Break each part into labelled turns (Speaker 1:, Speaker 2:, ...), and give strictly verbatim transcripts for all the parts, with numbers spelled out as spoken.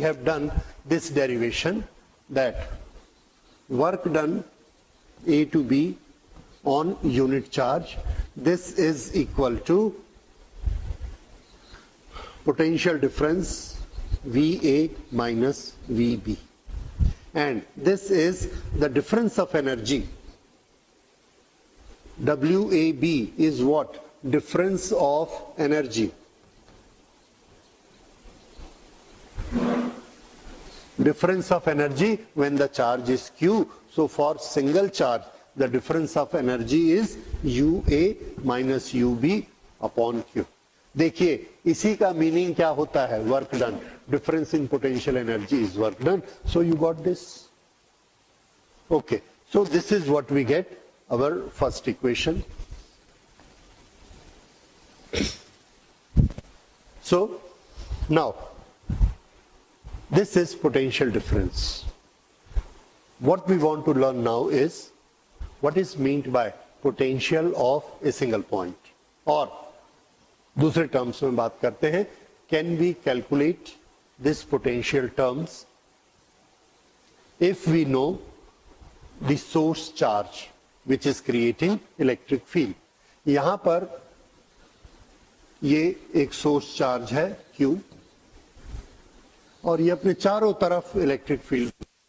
Speaker 1: have done this derivation, that work done A to B on unit charge, this is equal to potential difference V A minus V B, and this is the difference of energy. W A B is what? Difference of energy. Difference of energy when the charge is Q. So for single charge, the difference of energy is U A minus U B upon Q. देखिए इसी का meaning क्या होता है? Work done. Difference in potential energy is work done. So you got this. Okay, so this is what we get our first equation. So now this is potential difference. What we want to learn now is what is meant by potential of a single point, or दूसरे terms में बात करते हैं, can we calculate this potential terms if we know the source charge which is creating electric field. यहां पर ये एक source charge है Q, और ये अपने चारों तरफ इलेक्ट्रिक फील्ड.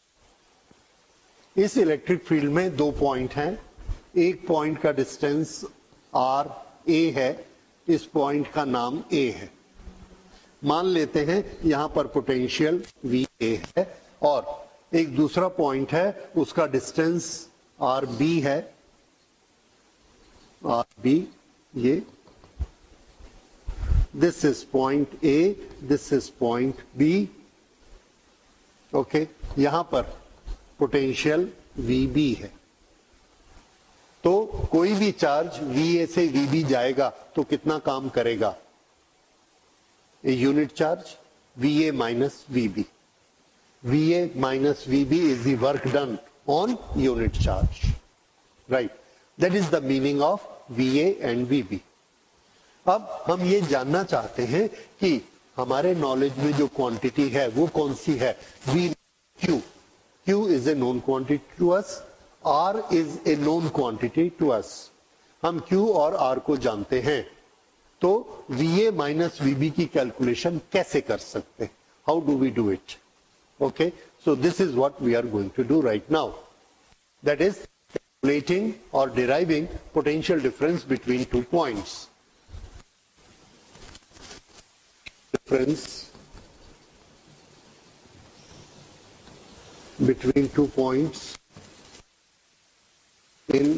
Speaker 1: इस इलेक्ट्रिक फील्ड में दो पॉइंट हैं. एक पॉइंट का डिस्टेंस R A है, इस पॉइंट का नाम A है. मान लेते हैं यहां पर पोटेंशियल V A है, और एक दूसरा पॉइंट है, उसका डिस्टेंस आर बी है. आर बी ये, this is point A, this is point B. Okay, यहां पर पोटेंशियल वी बी है. तो कोई भी चार्ज वी ए से वी बी जाएगा तो कितना काम करेगा? A unit charge V A minus V B. V A minus V B is the work done on unit charge, right? That is the meaning of V A and V B. अब हम ये जानना चाहते हैं कि हमारे knowledge में जो क्वांटिटी है वो कौन सी है? V Q. Q is a known quantity to us. R is a known quantity to us. हम Q और R को जानते हैं, तो V A minus V B की कैलकुलेशन कैसे कर सकते हैं? How do we do it? Okay, so this is what we are going to do right now. That is calculating or deriving potential difference between two points. Difference between two points in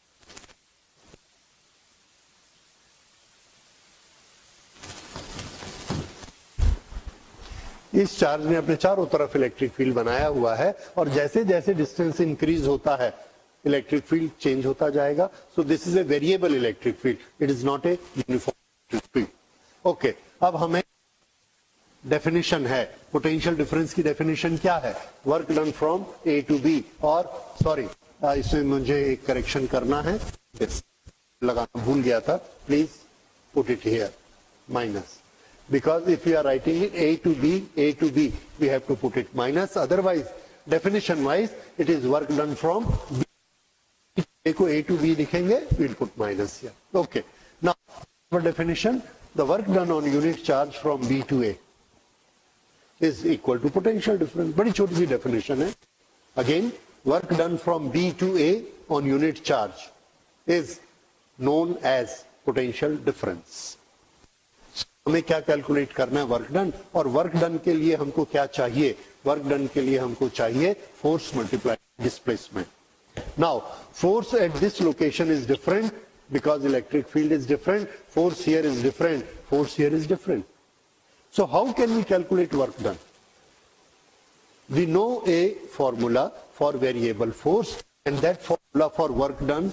Speaker 1: इस charge ने अपने चारों तरफ electric field बनाया हुआ है, और जैसे जैसे डिस्टेंस इंक्रीज होता है इलेक्ट्रिक फील्ड चेंज होता जाएगा. So this is a variable electric field, it is not a uniform electric field. Okay, अब हमें डेफिनेशन है पोटेंशियल डिफरेंस की. डेफिनेशन क्या है? Work done from A to B. और सॉरी, इसमें मुझे एक करेक्शन करना है, लगाना भूल गया था. Please put it here minus, because if we are writing it A to B, A to B, we have to put it minus. Otherwise, definition wise, it is work done from B. A को A to B लिखेंगे, we'll put minus here. Okay. Now, for definition, the work done on unit charge from B to A is equal to potential difference. बड़ी छोटी सी definition है. Again, work done from B to A on unit charge is known as potential difference. हमें क्या calculate करना है? Work done. और work done के लिए हमको क्या चाहिए? वर्क डन के लिए हमको चाहिए force multiply displacement. Now force at this location is different because electric field is different. Force here is different, force here is different. So how can we calculate work done? We know a formula for variable force, and that formula for work done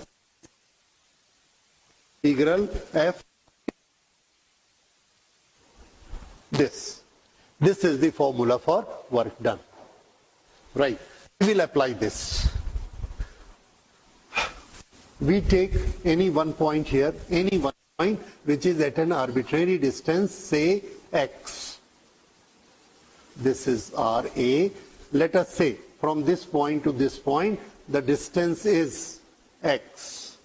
Speaker 1: integral F. This. This is the formula for work done. Right. We will apply this. We take any one point here, any one point which is at an arbitrary distance, say x. this is R A. Let us say from this point to this point, the distance is X.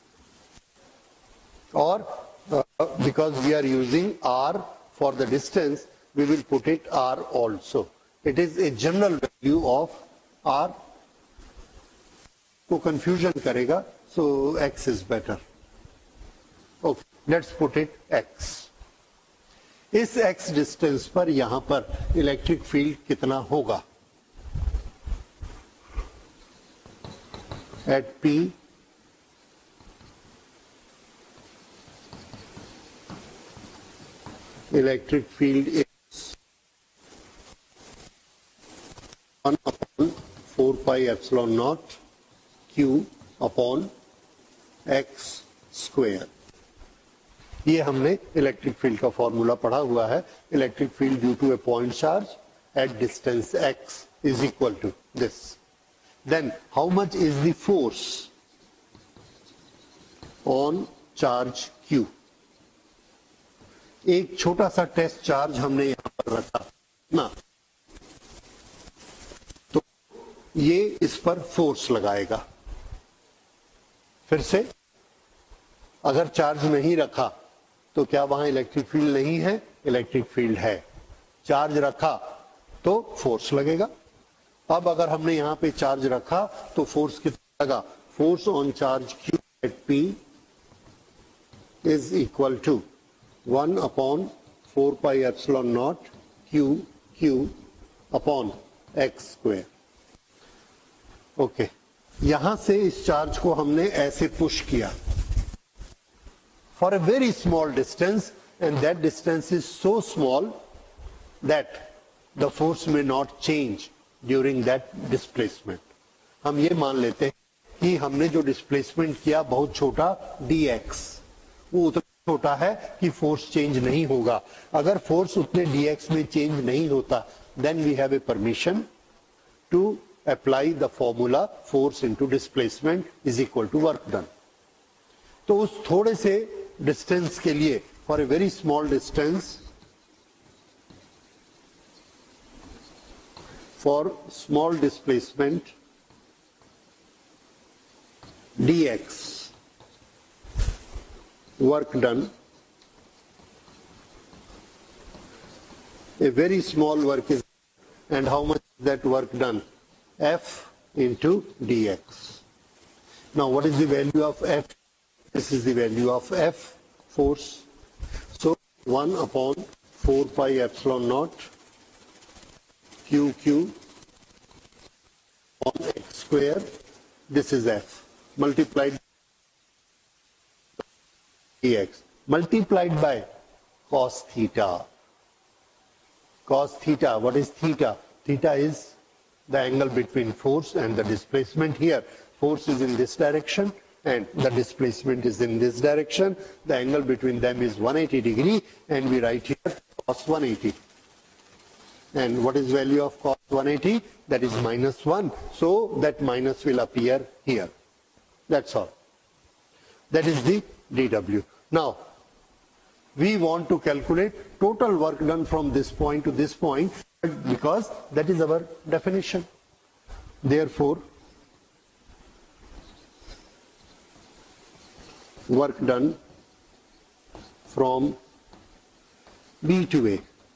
Speaker 1: Or uh, because we are using R for the distance, we will put it R also. It is a general value of R. को confusion करेगा, so X is better. Okay, let's put it X. इस X distance पर यहां पर electric field कितना होगा? At P, electric field is one upon four pi epsilon naught Q upon X square. ये हमने इलेक्ट्रिक फील्ड का फॉर्मूला पढ़ा हुआ है. Electric field due to a point charge at distance x is equal to this. Then how much is the force on charge Q? एक छोटा सा test charge हमने यहां पर रखा ना, तो ये इस पर फोर्स लगाएगा. फिर से अगर चार्ज नहीं रखा तो क्या वहां इलेक्ट्रिक फील्ड नहीं है? इलेक्ट्रिक फील्ड है. चार्ज रखा तो फोर्स लगेगा. अब अगर हमने यहां पे चार्ज रखा तो फोर्स कितना लगा? Force on charge Q at P is equal to one upon four pi epsilon naught Q Q upon x square. Okay, यहां से इस चार्ज को हमने ऐसे पुश किया for a very small distance, and that distance is so small that the force may not change during that displacement. हम ये मान लेते हैं कि हमने जो डिस्प्लेसमेंट किया बहुत छोटा dx, वो उतना छोटा है कि फोर्स चेंज नहीं होगा. अगर फोर्स उतने dx में चेंज नहीं होता, then we have a permission to apply the formula force into displacement is equal to work done. तो उस थोड़े से डिस्टेंस के लिए, for a very small distance, for small displacement dx, work done, a very small work is, and how much is that work done? F into dx. Now what is the value of F? This is the value of F, force. So one upon four pi epsilon naught Q Q on x square. This is F multiplied dx multiplied by cos theta. Cos theta. What is theta? Theta is the angle between force and the displacement. Here force is in this direction and the displacement is in this direction. The angle between them is one hundred eighty degree, and we write here cos one hundred eighty. And what is value of cos one hundred eighty? That is minus one. So that minus will appear here. That's all. That is the dW. Now we want to calculate total work done from this point to this point, because that is our definition. Therefore work done from B to A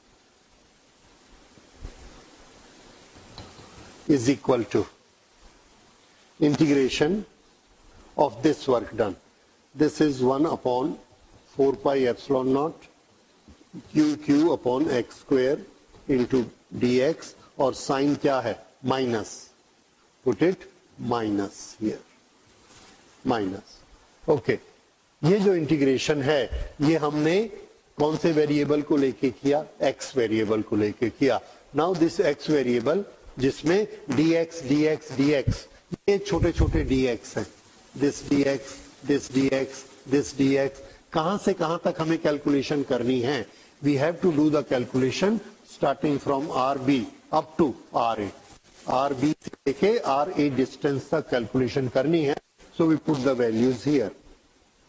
Speaker 1: is equal to integration of this work done. This is one upon four pi epsilon naught Q Q upon x square into dx, और sign क्या है? Minus. Put it minus here. Minus. Okay. ये जो integration है ये हमने कौन से वेरिएबल को लेके किया? x वेरिएबल को लेके किया. नाउ दिस x वेरिएबल जिसमें dx dx dx, ये छोटे छोटे dx हैं. This dx, this dx, this dx, कहां से कहां तक हमें कैलकुलेशन करनी है? We have to do the calculation starting from R B up to R A. R B से लेके आर ए डिस्टेंस तक कैलकुलेशन करनी है. So we put the values here.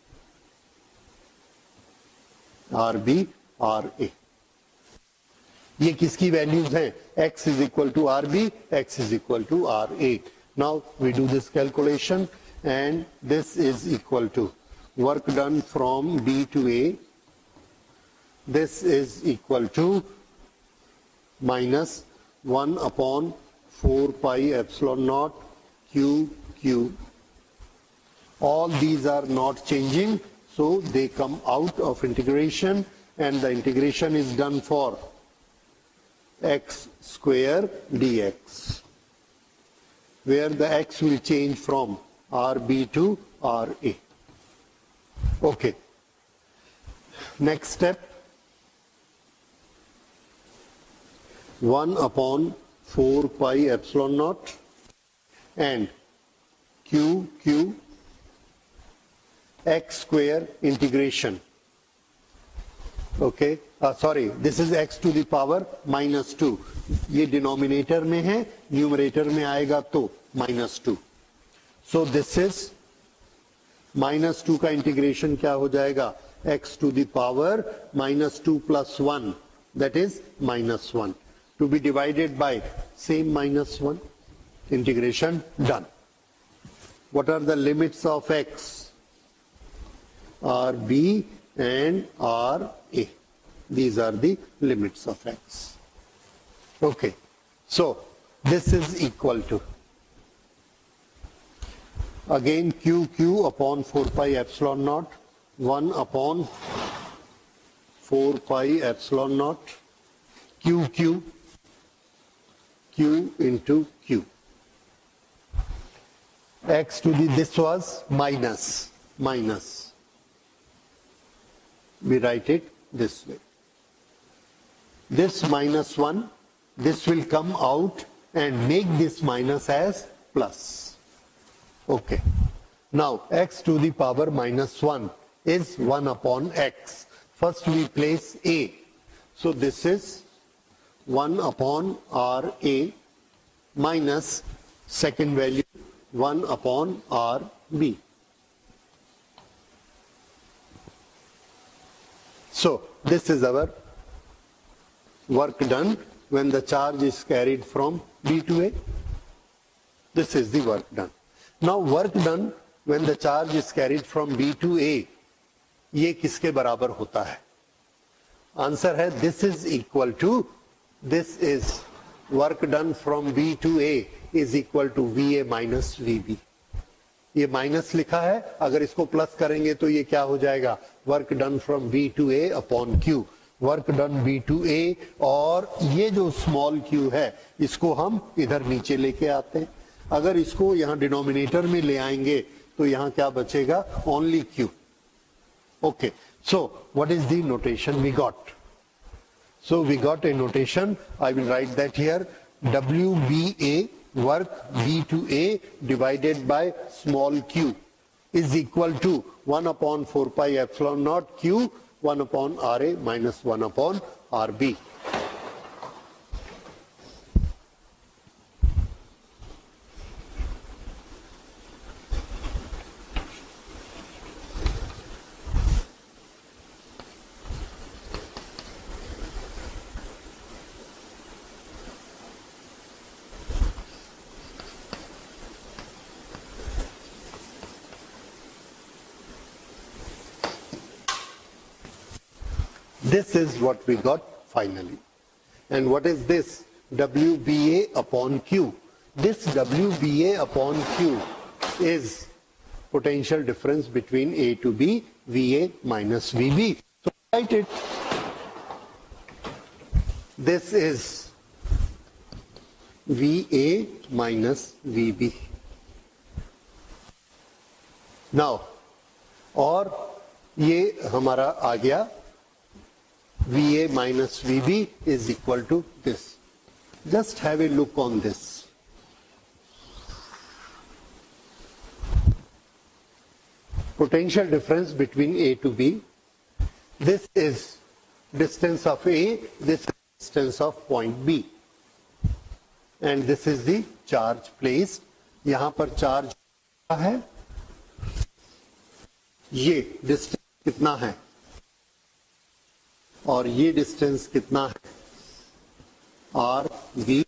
Speaker 1: R B, R A. ये किसकी values हैं? x is equal to R B, x is equal to R A. Now we do this calculation and this is equal to work done from B to A. This is equal to minus one upon four pi epsilon naught Q Q. All these are not changing, so they come out of integration, and the integration is done for x square dx, where the x will change from R B to R A. Okay. Next step, one upon four pi epsilon naught and Q Q x square integration. Okay, uh, sorry, this is x to the power minus two. ये denominator में है, numerator में आएगा तो minus two. So this is minus two का integration क्या हो जाएगा? x to the power minus two plus one, that is minus one, to be divided by same minus one. Integration done. What are the limits of x? R B and R A. These are the limits of x. Okay, so this is equal to, again, Q Q upon four pi epsilon naught, one upon four pi epsilon naught, Q Q, Q into Q. X to the, this was minus, minus. We write it this way. This minus one, this will come out and make this minus as plus. Okay. Now, x to the power minus one is one upon x. First we place a. So this is one upon R A minus second value one upon R B. So this is our work done when the charge is carried from B to A. This is the work done. Now work done when the charge is carried from B to A, ये किसके बराबर होता है? Answer है this is equal to, this is work done from B to A is equal to V A minus V B. ये minus लिखा है, अगर इसको प्लस करेंगे तो ये क्या हो जाएगा? Work done from B to A upon Q. Work done B to A, और ये जो स्मॉल q है इसको हम इधर नीचे लेके आते हैं. अगर इसको यहाँ डिनोमिनेटर में ले आएंगे तो यहाँ क्या बचेगा? Only Q. Okay, so what is the notation we got? So we got a notation, I will write that here, W B A, work B to A divided by small q is equal to one upon four pi epsilon naught Q, one upon R A minus one upon R B. This is what we got finally. And what is this? W B A upon Q. This W B A upon Q is potential difference between A to B, V A minus V B. So write it. This is V A minus V B. Now, और ये हमारा आ गया V A minus V B is equal to this. Just have a look on this. Potential difference between A to B. This is distance of A, this is distance of point B. And this is the charge placed. यहाँ पर charge है. ये distance कितना है? और ये distance कितना है? आर बी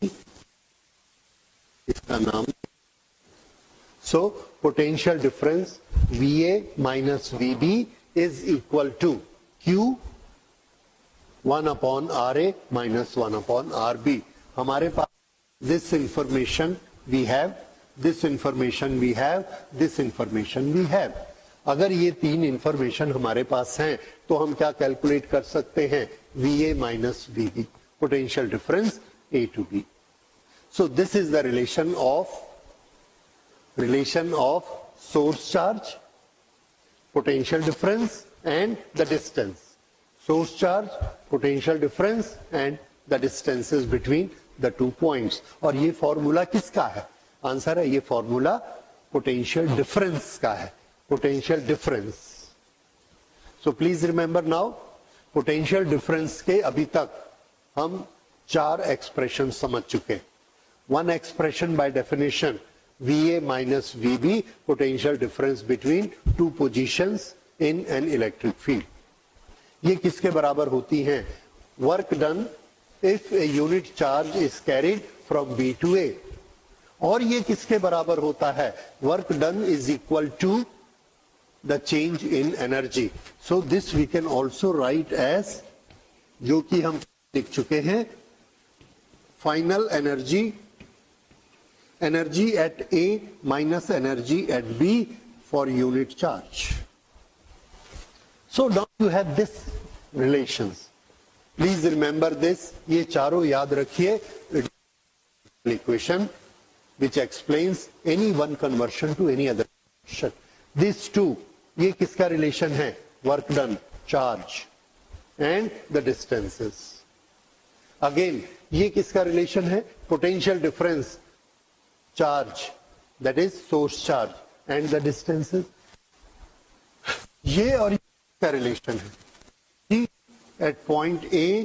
Speaker 1: इसका नाम। So potential difference V A minus V B is equal to Q one upon R A minus one upon R B. हमारे पास this information we have, this information we have, this information we have. अगर ये तीन information हमारे पास हैं तो हम क्या कैलकुलेट कर सकते हैं, V A minus V B, potential difference A to B. So this is the relation of relation of source charge, potential difference and the distance. Source charge, potential difference and the distances between the two points. और ये formula किसका है? Answer है ये formula potential difference का है, potential difference. So please remember now, potential difference के अभी तक हम चार एक्सप्रेशन समझ चुके। One expression by definition V A minus V B, potential difference between two positions in an electric field. ये किसके बराबर होती हैं? Work done if a unit charge is carried from B to A. और ये किसके बराबर होता है? Work done is equal to the change in energy. So this we can also write as, जो कि हम लिख चुके हैं, final energy energy at A minus energy at B for unit charge. So now you have this relations. Please remember this. ये चारों याद रखिए. Equation which explains any one conversion to any other conversion. These two, ये किसका relation है? Work done, charge and the distances. Again, ये किसका relation है? Potential difference, charge, that is source charge and the distances. ये और ये का रिलेशन है, G at point A,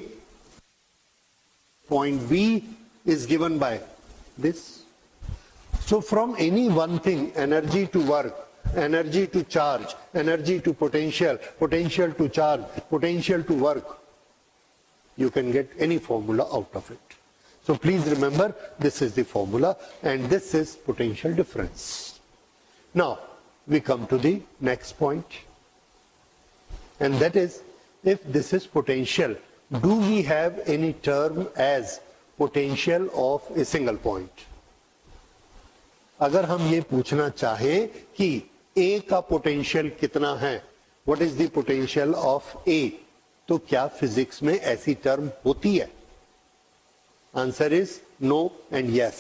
Speaker 1: point B is given by this. So from any one thing, energy to work, energy to charge, energy to potential, potential to charge, potential to work, you can get any formula out of it. So please remember, this is the formula and this is potential difference. Now we come to the next point, and that is, if this is potential, do we have any term as potential of a single point? अगर हम ये पूछना चाहें कि A का potential कितना है, what is the potential of A, तो क्या फिजिक्स में ऐसी टर्म होती है? Answer is no and yes.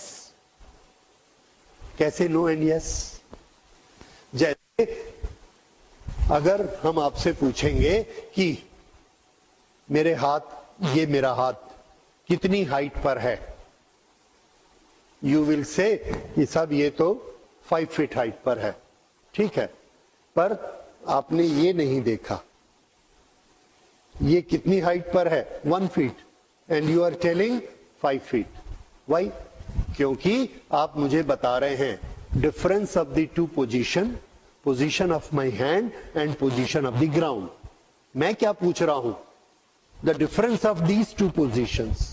Speaker 1: कैसे नो एंड यस? जैसे अगर हम आपसे पूछेंगे कि मेरे हाथ, ये मेरा हाथ कितनी हाइट पर है, यू विल से कि सब ये तो फाइव फीट हाइट पर है, ठीक है, पर आपने ये नहीं देखा ये कितनी हाइट पर है, one feet, and you are telling five feet. Why? क्योंकि आप मुझे बता रहे हैं difference of the two position, position of my hand and position of the ground. मैं क्या पूछ रहा हूं? The difference of these two positions.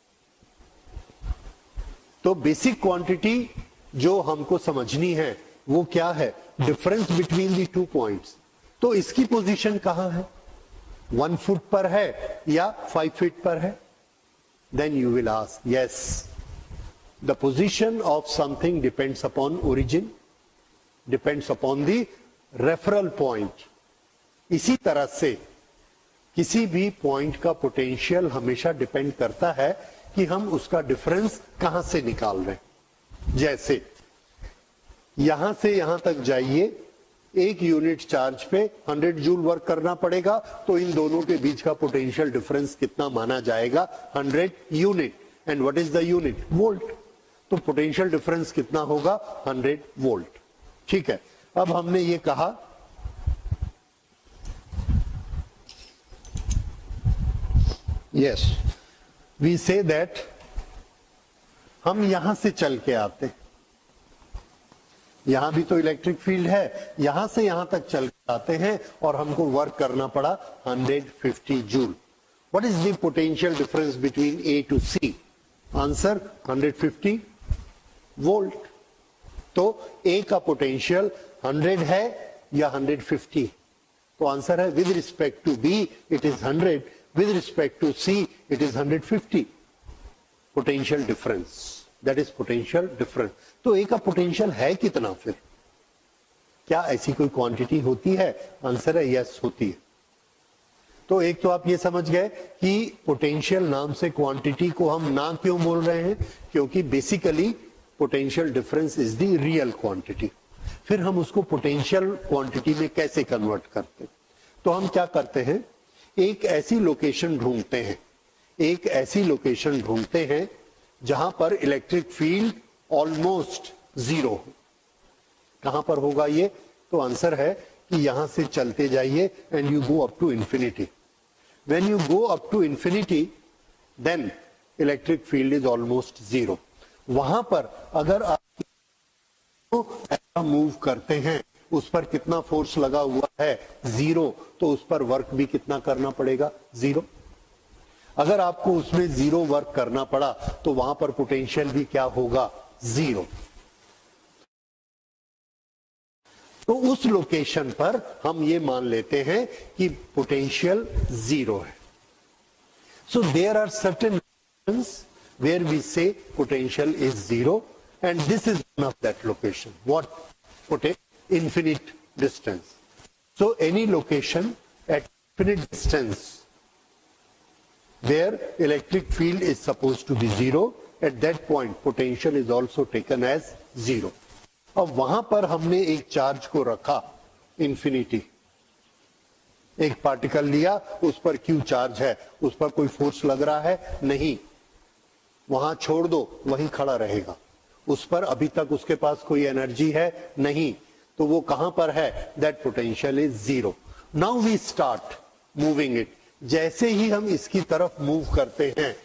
Speaker 1: तो बेसिक क्वांटिटी जो हमको समझनी है वो क्या है? Difference between the two points. तो इसकी पोजीशन कहां है? वन फुट पर है या फाइव फीट पर है? Then you will ask, yes, the position of something depends upon origin, depends upon the referral point. इसी तरह से किसी भी पॉइंट का पोटेंशियल हमेशा डिपेंड करता है कि हम उसका डिफरेंस कहां से निकाल रहे हैं। जैसे यहां से यहां तक जाइए, एक यूनिट चार्ज पे हंड्रेड जूल वर्क करना पड़ेगा, तो इन दोनों के बीच का पोटेंशियल डिफरेंस कितना माना जाएगा? Hundred unit. And what is the unit? Volt. तो पोटेंशियल डिफरेंस कितना होगा? Hundred volt. ठीक है, अब हमने ये कहा यस, वी से दैट हम यहां से चल के आते, यहां भी तो इलेक्ट्रिक फील्ड है, यहां से यहां तक चल के आते हैं और हमको वर्क करना पड़ा hundred fifty joule. What is the potential difference between A to C? Answer one hundred fifty volt. तो ए का पोटेंशियल one hundred है या one hundred fifty? तो आंसर है with respect to B it is one hundred, with respect to C it is one hundred fifty। Potential difference, that is potential difference. तो A का potential है कितना फिर? क्या ऐसी कोई क्वांटिटी होती है? आंसर है यस, होती है। तो एक तो आप ये समझ गए कि पोटेंशियल नाम से क्वांटिटी को हम ना क्यों बोल रहे हैं, क्योंकि basically potential difference is the real quantity. फिर हम उसको पोटेंशियल क्वांटिटी में कैसे कन्वर्ट करते? तो हम क्या करते हैं, एक ऐसी लोकेशन ढूंढते हैं, एक ऐसी लोकेशन ढूंढते हैं जहां पर इलेक्ट्रिक फील्ड ऑलमोस्ट जीरो हो। कहां पर होगा ये? तो आंसर है कि यहां से चलते जाइए and you go up to infinity. When you go up to infinity then electric field is almost zero. वहां पर अगर आप ऐसा मूव करते हैं, उस पर कितना फोर्स लगा हुआ है? जीरो। तो उस पर वर्क भी कितना करना पड़ेगा? जीरो। अगर आपको उसमें जीरो वर्क करना पड़ा तो वहां पर पोटेंशियल भी क्या होगा? जीरो। तो उस लोकेशन पर हम ये मान लेते हैं कि पोटेंशियल जीरो है। So there are certain locations where we say potential is zero and this is one of that location. What? Put a infinite distance. So any location at infinite distance where electric field is supposed to be zero, at that point potential is also taken as zero. अब वहां पर हमने एक charge को रखा infinity, एक particle लिया, उस पर क्यू चार्ज है, उस पर कोई फोर्स लग रहा है? नहीं। वहां छोड़ दो, वहीं खड़ा रहेगा। उस पर अभी तक उसके पास कोई एनर्जी है? नहीं। तो वो कहां पर है? That potential is zero. Now we start moving it. जैसे ही हम इसकी तरफ मूव करते हैं,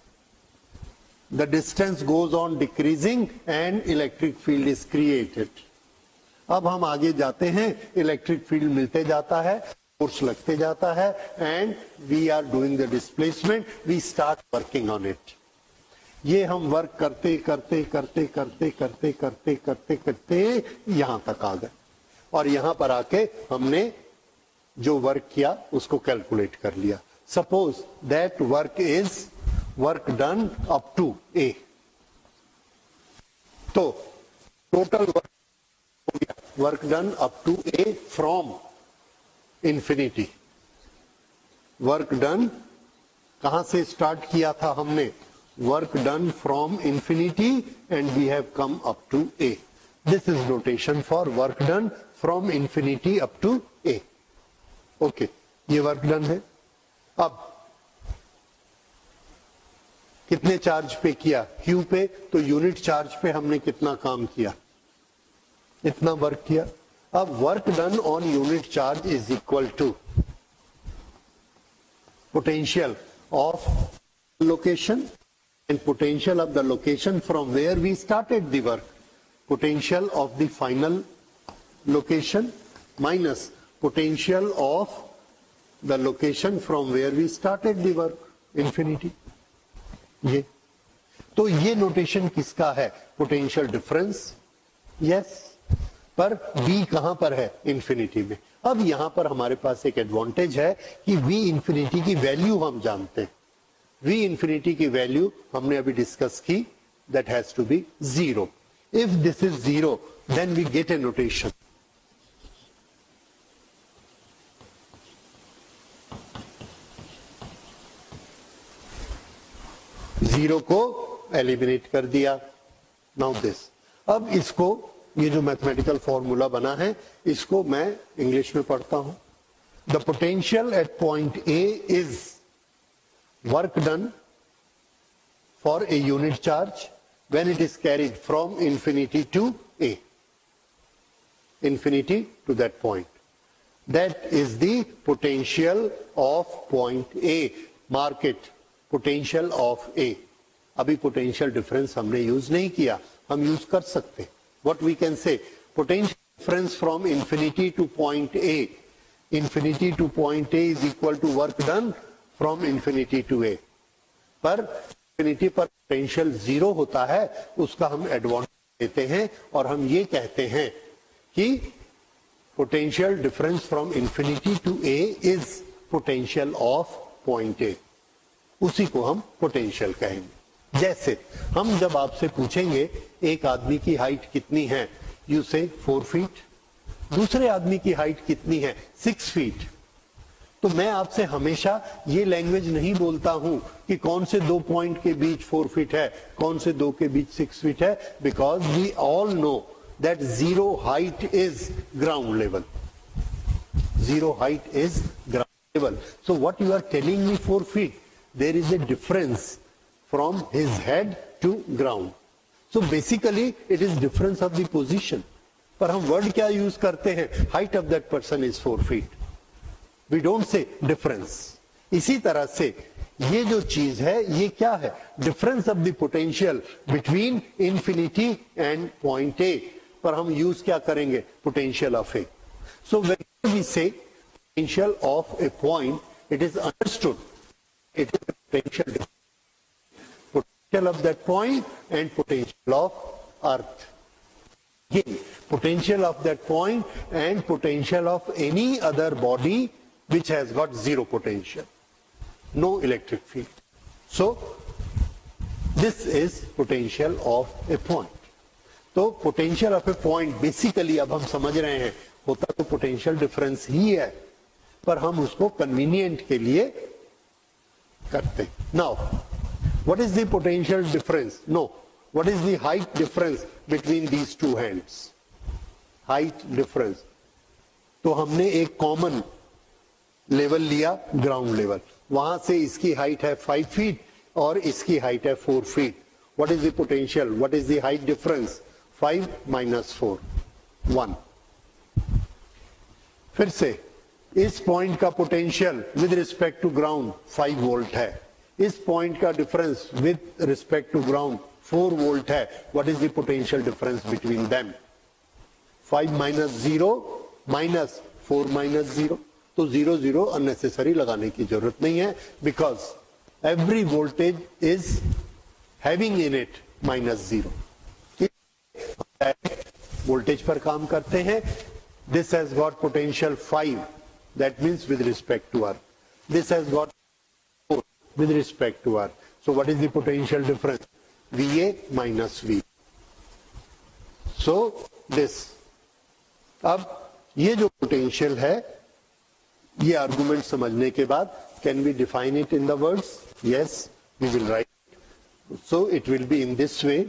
Speaker 1: the distance goes on decreasing and electric field is created. अब हम आगे जाते हैं, इलेक्ट्रिक फील्ड मिलते जाता है, फोर्स लगते जाता है, and we are doing the displacement, we start working on it. ये हम वर्क करते करते करते करते करते करते करते करते यहां तक आ गए, और यहां पर आके हमने जो वर्क किया उसको कैलकुलेट कर लिया। Suppose that work is work done up to A. तो टोटल वर्क हो गया, work done up to A from infinity. Work done कहां से स्टार्ट किया था हमने? Work done from infinity and we have come up to A. This is notation for work done from infinity up to A. Okay, ये work done है। अब कितने charge पे किया? Q पे। तो यूनिट चार्ज पे हमने कितना काम किया? इतना वर्क किया। अब work done on unit charge is equal to potential of location and potential of the location from where we started the work, potential of the final location minus potential of the location from where we started the work, infinity। ये तो ये notation किसका है? Potential difference. Yes, पर v कहां पर है? Infinity में। अब यहां पर हमारे पास एक एडवांटेज है कि v इंफिनिटी की वैल्यू हम जानते हैं। v इंफिनिटी की वैल्यू हमने अभी डिस्कस की, that has to be zero. If this is zero then we get a notation. Zero को एलिमिनेट कर दिया। नाउ दिस, अब इसको, ये जो मैथमेटिकल फॉर्मूला बना है, इसको मैं इंग्लिश में पढ़ता हूं। The potential at point A is work done for a unit charge when it is carried from infinity to A, infinity to that point. That is the potential of point A. Mark it, potential of A. अभी potential difference हमने use नहीं किया, हम use कर सकते। What we can say, potential difference from infinity to point A. Infinity to point A is equal to work done from infinity to A. पर infinity पर potential zero होता है उसका हम एडवांटेज लेते हैं और हम ये कहते हैं कि potential difference from infinity to A is potential of point A, उसी को हम पोटेंशियल कहेंगे। जैसे हम जब आपसे पूछेंगे एक आदमी की हाइट कितनी है, यू से फोर फीट, दूसरे आदमी की हाइट कितनी है, सिक्स फीट, तो मैं आपसे हमेशा ये लैंग्वेज नहीं बोलता हूं कि कौन से दो पॉइंट के बीच फोर फीट है, कौन से दो के बीच सिक्स फीट है, because we all know that zero height is ground level, zero height is ground level. So what you are telling me four feet, there is a difference from his head to ground, so basically it is difference of the position. पर हम word क्या use करते हैं, height of that person is four feet, we don't say difference. इसी तरह से ये जो चीज है ये क्या है, difference of the potential between infinity and point A, पर हम यूज क्या करेंगे, potential of A. So when we say potential of a point, it is understood it is potential potential of that point and potential of earth, potential of that point and potential of any other body which has got zero potential, no electric field. So this is potential of a point. तो potential of a point basically अब हम समझ रहे हैं होता तो potential difference ही है, पर हम उसको convenient के लिए करते हैं। Now what is the potential difference? No, what is the height difference between these two hands? Height difference, तो हमने एक कॉमन लेवल लिया ग्राउंड लेवल, वहां से इसकी हाइट है फाइव फीट और इसकी हाइट है four feet. What is the potential, what is the height difference, five minus four, one. फिर से इस पॉइंट का potential with respect to ground five volt है, इस पॉइंट का difference with respect to ground four volt है। What is the potential difference between them, five minus zero minus four minus zero, तो zero zero unnecessary लगाने की जरूरत नहीं है, because every voltage is having in it minus zero. Voltage पर काम करते हैं, this has got potential five, that means with respect to earth, this has got four with respect to earth, so what is the potential difference, V A minus V, so this. अब ये जो potential है, ये argument समझने के बाद can we define it in the words, yes we will write, so it will be in this way.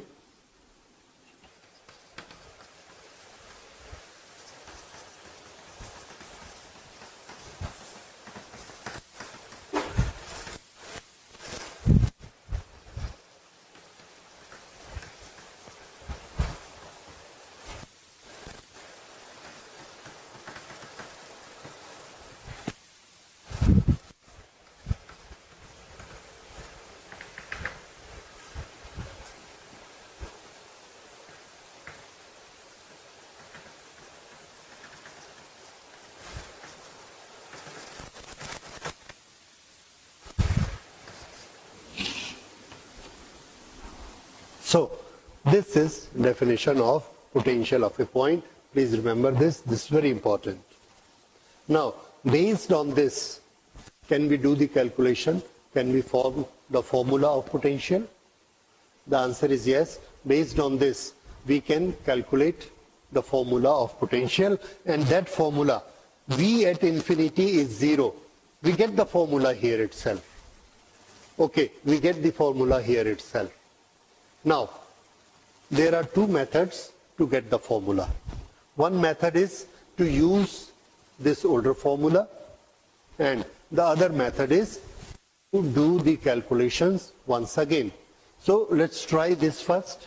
Speaker 1: So this is definition of potential of a point. Please remember this, this is very important. Now based on this, can we do the calculation? Can we form the formula of potential? The answer is yes. Based on this, we can calculate the formula of potential, and that formula, V at infinity is zero. We get the formula here itself. Okay, we get the formula here itself. Now, there are two methods to get the formula. One method is to use this older formula, and the other method is to do the calculations once again. So let's try this first.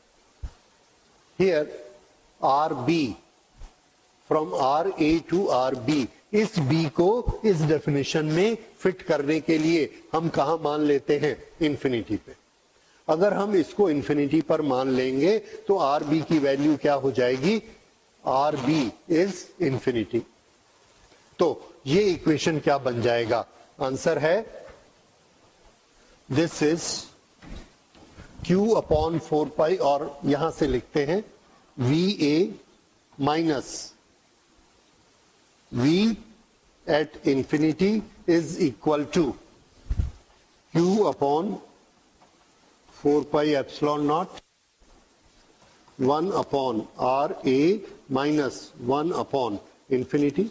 Speaker 1: Here R B, from R A to R B, इस B को इस definition में fit करने के लिए हम कहाँ मान लेते हैं, इन्फिनिटी पे। अगर हम इसको इन्फिनिटी पर मान लेंगे तो आर बी की वैल्यू क्या हो जाएगी, आर बी इज इन्फिनिटी। तो ये इक्वेशन क्या बन जाएगा, आंसर है this is Q upon four pi, और यहां से लिखते हैं V A minus V at infinity is equal to Q upon four pi epsilon naught one upon R A minus one upon infinity,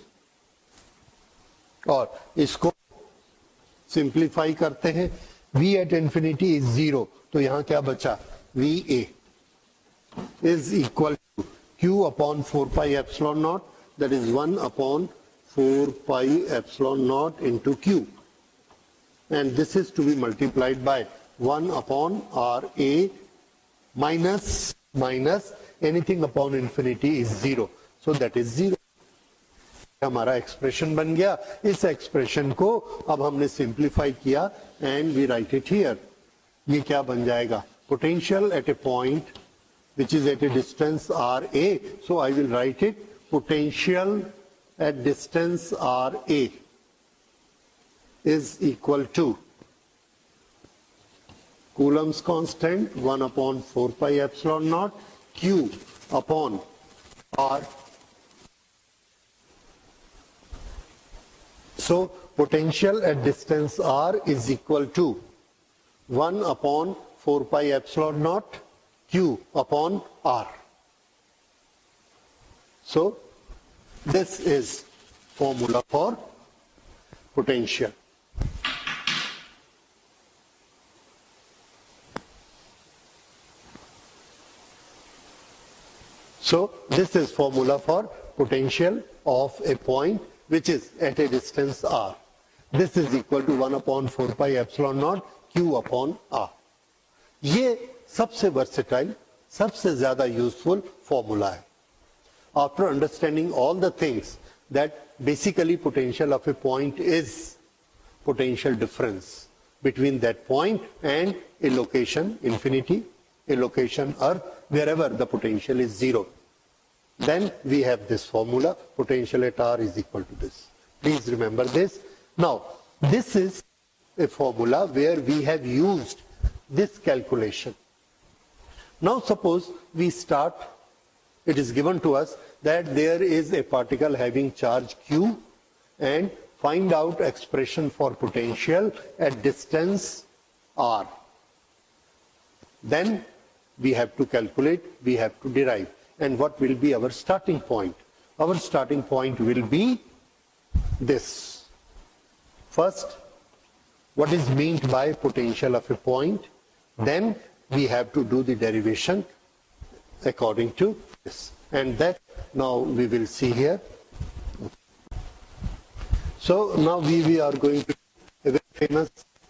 Speaker 1: और इसको सिंप्लीफाई करते हैं। v at infinity is zero, तो यहां क्या बचा, V A is equal to Q upon four pi epsilon naught, that is one upon four pi epsilon not into Q, and this is to be multiplied by one upon R A minus minus anything upon infinity is zero, so that is zero. हमारा expression बन गया। इस expression को अब हमने simplify किया and we write it here. ये क्या बन जाएगा, potential at a point which is at a distance R A, so I will write it potential at distance R A is equal to Coulomb's constant one upon four pi epsilon naught Q upon R. So potential at distance r is equal to one upon four pi epsilon naught q upon r. So this is formula for potential. So this is formula for potential of a point which is at a distance r. This is equal to one upon four pi epsilon naught q upon r. ये सबसे versatile, सबसे ज्यादा useful formula है. After understanding all the things that basically potential of a point is potential difference between that point and a location infinity, a location earth, wherever the potential is zero. Then we have this formula, potential at r is equal to this. Please remember this. Now, this is a formula where we have used this calculation. Now suppose we start, it is given to us that there is a particle having charge q and find out expression for potential at distance r. Then we have to calculate, we have to derive. And what will be our starting point? Our starting point will be this. First, what is meant by potential of a point? Then we have to do the derivation according to this. And that now we will see here. So now we, we are going to a very famous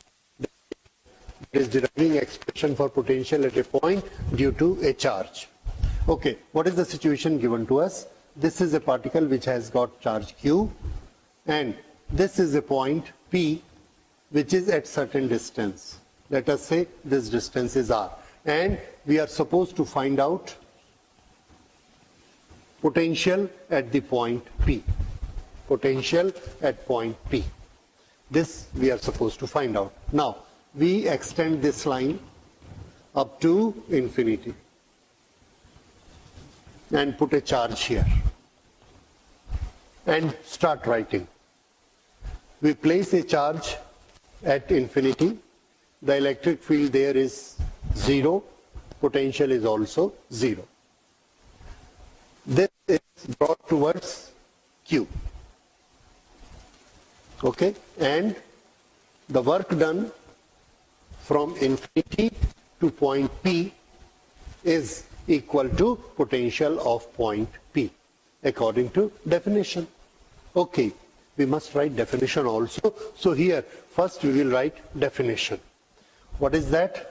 Speaker 1: is deriving expression for potential at a point due to a charge. Okay, what is the situation given to us? This is a particle which has got charge q, and this is a point p which is at certain distance. Let us say this distance is r, and we are supposed to find out potential at the point p. Potential at point p. This we are supposed to find out. Now, we extend this line up to infinity and put a charge here and start writing. We place a charge at infinity. The electric field there is zero. Potential is also zero. This is brought towards q. Okay, and the work done from infinity to point P is equal to potential of point P according to definition. Okay, we must write definition also. So here first we will write definition. What is that?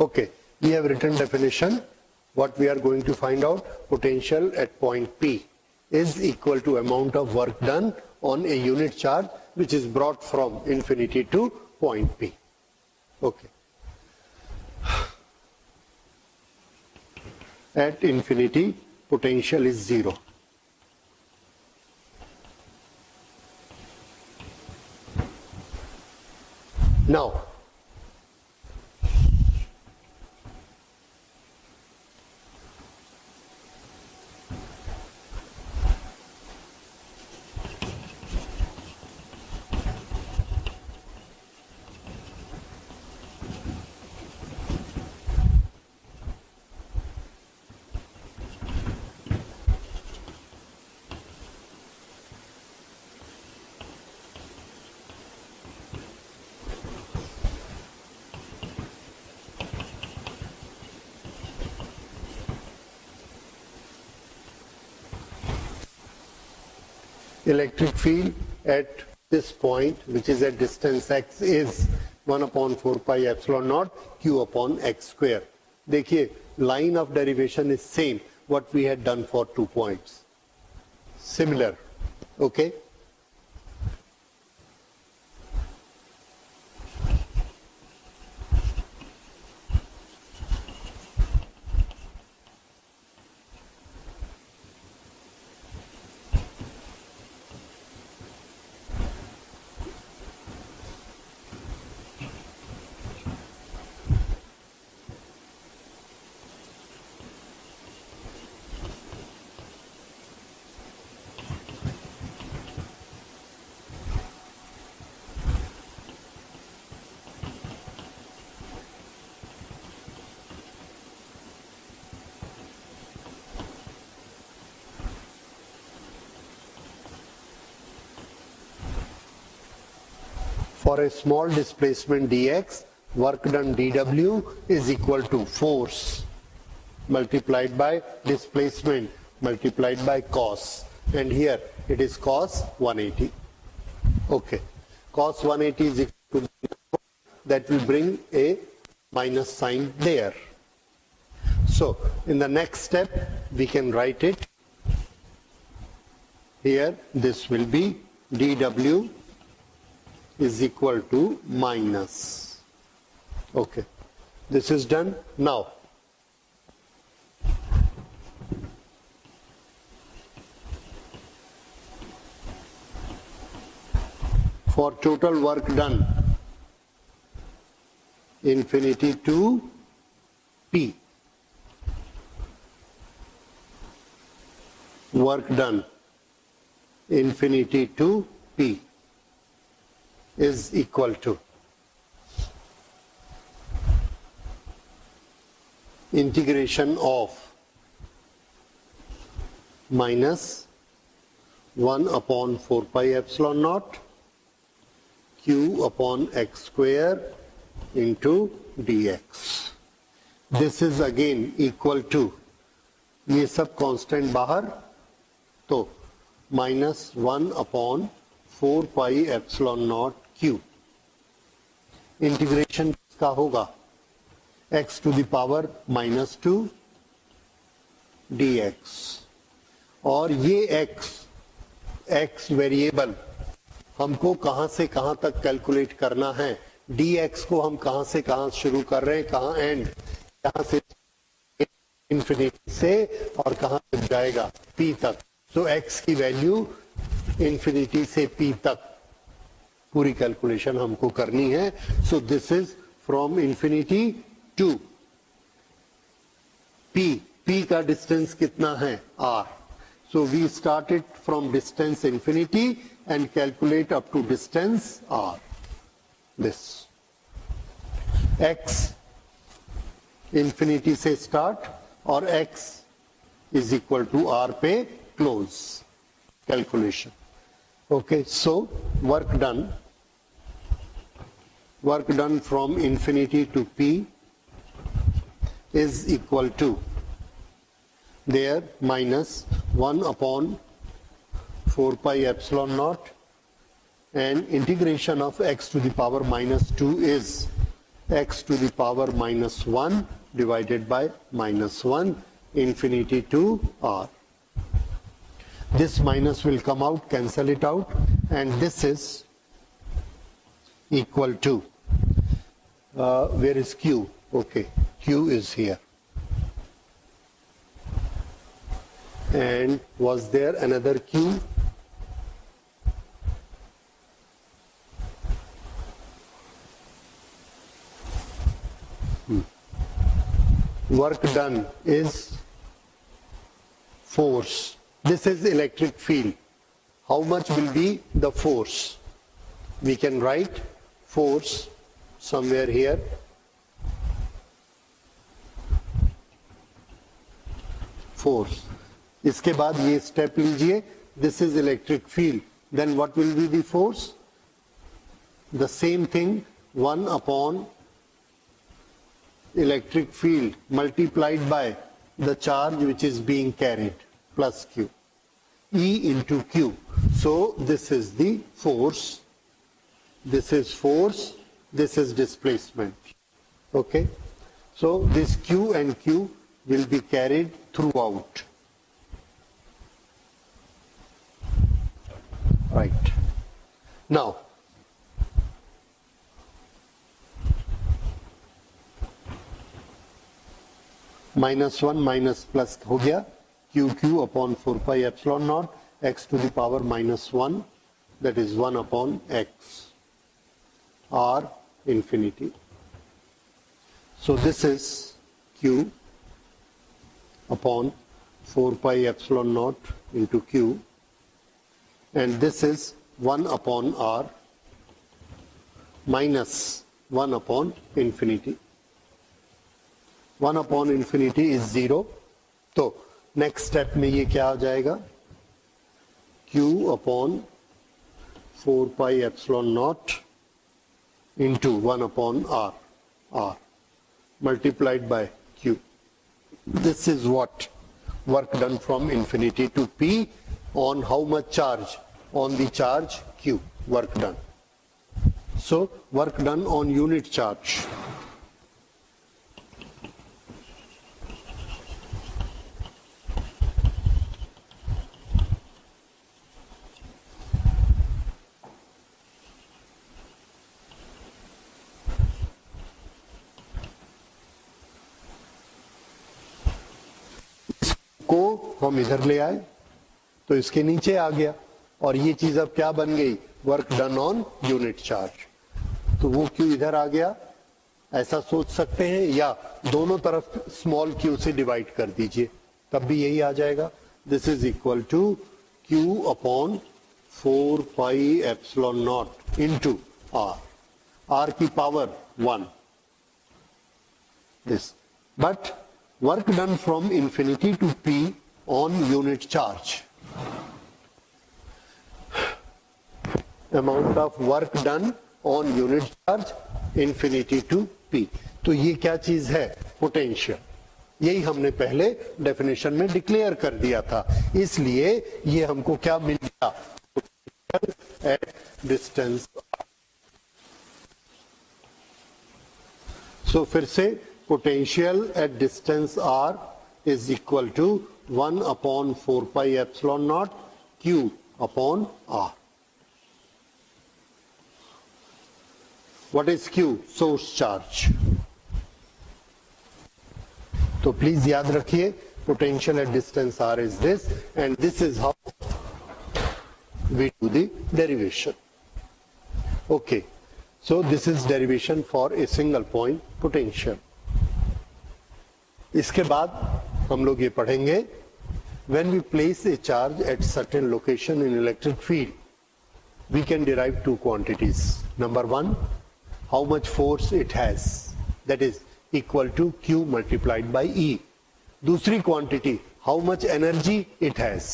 Speaker 1: Okay, we have written definition. What we are going to find out, potential at point P is equal to amount of work done on a unit charge which is brought from infinity to point P. Okay. At infinity, potential is zero. Now, electric field at this point, which is at distance x, is one upon four pi epsilon naught q upon x square. देखिए, line of derivation is same what we had done for two points. Similar, okay? For a small displacement dx, work done dw is equal to force multiplied by displacement multiplied by cos, and here it is cos one eighty. Okay, cos one eighty is equal to, that will bring a minus sign there. So in the next step we can write it here. This will be dw is equal to minus. Okay, this is done. Now for total work done, infinity to P, work done infinity to P is equal to integration of minus one upon four pi epsilon naught q upon x square into dx. This is again equal to, ये सब constant बाहर, तो minus one upon four pi epsilon naught Q. Integration किसका होगा, x to the power minus two dx. और ये x x variable हमको कहां से कहां तक कैलकुलेट करना है, dx को हम कहां से कहां शुरू कर रहे हैं, कहां एंड, कहां से इंफिनिटी से और कहां तक जाएगा, p तक. तो x की वैल्यू इंफिनिटी से p तक पूरी कैलकुलेशन हमको करनी है. So this is from infinity to p. p का डिस्टेंस कितना है, r. So we started from distance infinity and calculate up to distance r. This x infinity से start और x is equal to r पे close calculation. Okay, so work done work done from infinity to p is equal to there minus one upon four pi epsilon naught, and integration of x to the power minus two is x to the power minus one divided by minus one infinity to r. This minus will come out, cancel it out, and this is equal to, uh, where is q? Okay, q is here. And was there another q? Hmm. Work done is force. This is electric field. How much will be the force? We can write force somewhere here. Force. इसके बाद ये step लीजिए. This is electric field. Then what will be the force? The same thing, one upon electric field multiplied by the charge which is being carried, plus Q. E into Q. So this is the force. This is force. This is displacement. Okay. So this Q and Q will be carried throughout. Right. Now, minus one minus plus हो गया, q q upon four pi epsilon naught x to the power minus one, that is one upon x r infinity. So this is q upon four pi epsilon naught into q, and this is one upon r minus one upon infinity. one upon infinity is zero. तो next step में ये क्या आ जाएगा? q upon four pi epsilon naught into one upon r, r multiplied by q. This is what work done from infinity to p on how much charge? On the charge q, work done. So work done on unit charge. को हम इधर ले आए तो इसके नीचे आ गया, और ये चीज अब क्या बन गई? Work done on unit charge. तो वो क्यू इधर आ गया, ऐसा सोच सकते हैं, या दोनों तरफ स्मॉल क्यू से डिवाइड कर दीजिए, तब भी यही आ जाएगा. This is equal to Q upon four pi epsilon naught into R, R की power one. This but work done from infinity to p on unit charge. Amount of work done on unit charge infinity to p. तो ये क्या चीज है? Potential. यही हमने पहले definition में डिक्लेयर कर दिया था, इसलिए ये हमको क्या मिल गया? Potential at distance. सो फिर से potential at distance r is equal to one upon four pi epsilon naught q upon r. What is q? Source charge. तो प्लीज याद रखिए, potential at distance r is this, and this is how we do the derivation. Okay, so this is derivation for a single point potential. इसके बाद हम लोग ये पढ़ेंगे, when we place a charge at certain location in electric field, we can derive two quantities. Number one, how much force it has, that is equal to q multiplied by e. दूसरी quantity, how much energy it has.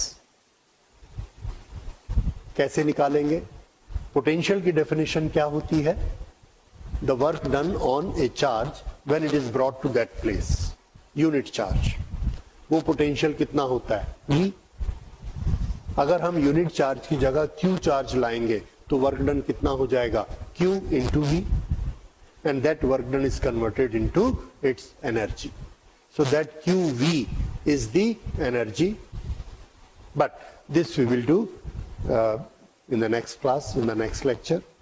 Speaker 1: कैसे निकालेंगे? Potential की definition क्या होती है? The work done on a charge when it is brought to that place. Unit charge. वो potential कितना होता है? E. अगर हम यूनिट चार्ज की जगह क्यू चार्ज लाएंगे तो वर्क डन कितना हो जाएगा? Q into V. and that work done is converted into its energy. So that Q V is the energy, but this we will do uh, in the next class, in the next lecture.